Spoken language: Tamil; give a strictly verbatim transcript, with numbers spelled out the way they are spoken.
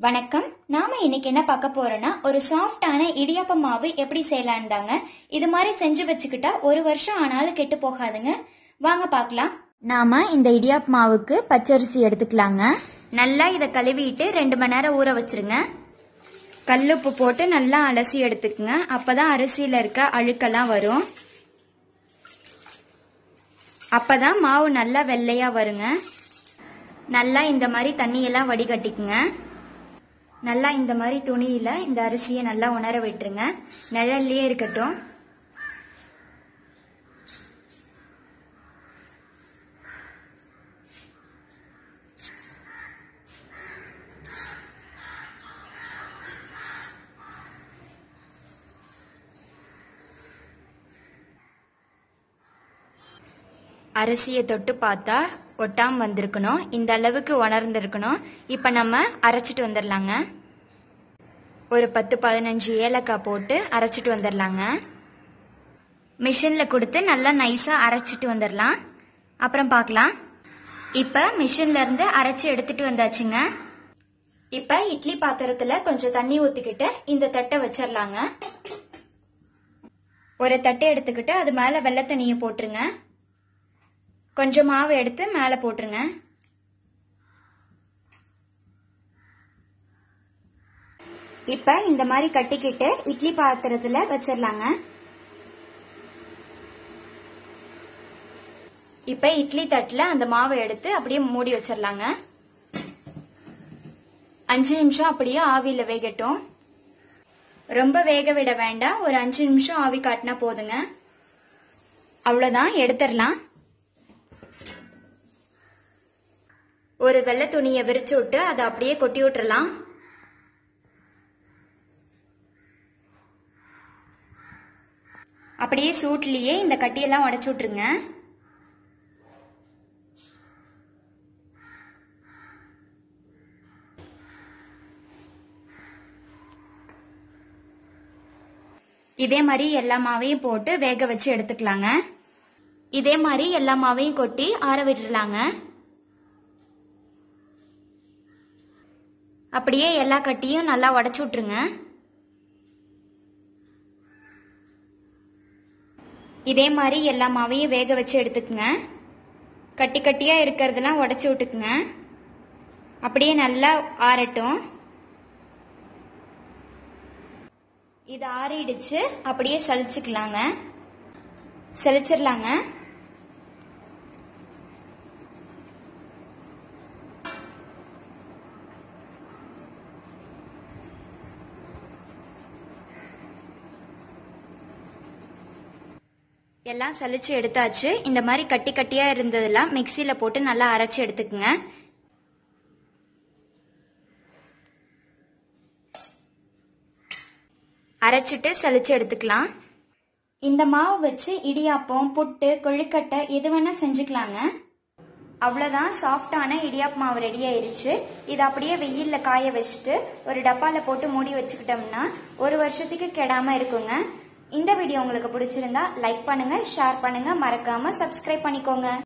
வணக்கம். நாம இன்னைக்கு என்ன பார்க்க போறோம்னா ஒரு சாஃப்டான இடியாப்ப மாவு எப்படி செய்யலான்னு தாங்க. இது மாதிரி செஞ்சு வச்சுக்கிட்டா ஒரு வருஷம் ஆனாலும் கெட்டு போகாதுங்க. வாங்க பார்க்கலாம். நாம இந்த இடியாப்ப மாவுக்கு பச்சரிசி எடுத்துக்கலாங்க. நல்லா இதை கழுவிட்டு ரெண்டு மணி நேரம் ஊற வச்சிருங்க. கல்லுப்பு போட்டு நல்லா அலசி எடுத்துக்குங்க. அப்பதான் அரிசியில இருக்க அழுக்கெல்லாம் வரும். அப்பதான் மாவு நல்லா வெள்ளையா வருங்க. நல்லா இந்த மாதிரி தண்ணியெல்லாம் வடிகட்டிக்குங்க. நல்லா இந்த மாதிரி துணியில இந்த அரிசியை நல்லா உணர விட்டுருங்க. நிழல்லையே இருக்கட்டும். அரிசியை தொட்டு பார்த்தா ஒட்டாம வந்திருக்கணும். இந்த அளவுக்கு உணர்ந்திருக்கணும். இப்ப நம்ம அரைச்சிட்டு வந்துடலாங்க. ஒரு பத்து பதினஞ்சு ஏலக்காய் போட்டு அரைச்சிட்டு வந்துடலாங்க. மிஷின்ல கொடுத்து நல்லா நைஸா அரைச்சிட்டு வந்துடலாம். அப்புறம் பார்க்கலாம். இப்ப மிஷின்ல இருந்து அரைச்சி எடுத்துட்டு வந்தாச்சுங்க. இப்ப இட்லி பாத்திரத்துல கொஞ்சம் தண்ணி ஊத்திக்கிட்டு இந்த தட்டை வச்சிடலாங்க. ஒரு தட்டை எடுத்துக்கிட்டு அது மேல வெள்ளை தண்ணியை போட்டுருங்க. கொஞ்சம் மாவு எடுத்து மேல போட்டுருங்க. இப்ப இந்த மாதிரி கட்டிக்கிட்டு இட்லி பாத்திரத்துல வச்சிடலாங்க. இப்ப இட்லி தட்டுல அந்த மாவை எடுத்து அப்படியே மூடி வச்சிடலாங்க. அஞ்சு நிமிஷம் அப்படியே ஆவியில வேகட்டும். ரொம்ப வேக விட வேண்டாம். ஒரு அஞ்சு நிமிஷம் ஆவி காட்டினா போதுங்க. அவ்வளவுதான், எடுத்துடலாம். ஒரு வெள்ளை துணியை விரிச்சு விட்டு அதை அப்படியே கொட்டி விட்டுறலாம். அப்படியே சூட்லயே இந்த கட்டியெல்லாம் உடைச்சு விட்டுருங்க. இதே மாதிரி எல்லா மாவையும் போட்டு வேக வச்சு எடுத்துக்கலாங்க. இதே மாதிரி எல்லா மாவையும் கொட்டி ஆற விட்டுலாங்க. அப்படியே எல்லா கட்டியும் நல்லா உடைச்சு விட்டுருங்க. இதே மாதிரி எல்லா மாவையும் வேக வச்சு எடுத்துக்குங்க. கட்டி கட்டியா இருக்கிறதெல்லாம் உடைச்சு விட்டுக்குங்க. அப்படியே நல்லா ஆறட்டும். இது ஆறிடுச்சு. அப்படியே சலிச்சுக்கலாங்க. சலிச்சிடலாங்க. எல்லாம் சலிச்சு எடுத்தாச்சு. இந்த மாதிரி கட்டி கட்டியா இருந்ததெல்லாம் மிக்சியில போட்டு நல்லா அரைச்சு எடுத்துக்குங்க. அரைச்சிட்டு சலிச்சு எடுத்துக்கலாம். இந்த மாவு வச்சு இடியாப்பம், புட்டு, கொழுக்கட்டை எது வேணா செஞ்சுக்கலாங்க. அவ்வளவுதான், சாஃப்டான இடியாப்ப மாவு ரெடி ஆயிருச்சு. இது அப்படியே வெயில்ல காய வச்சுட்டு ஒரு டப்பால போட்டு மூடி வச்சுக்கிட்டோம்னா ஒரு வருஷத்துக்கு கெடாம இருக்குங்க. இந்த வீடியோ உங்களுக்கு பிடிச்சிருந்தா லைக் பண்ணுங்க, ஷேர் பண்ணுங்க, மறக்காம சப்ஸ்கிரைப் பண்ணிக்கோங்க.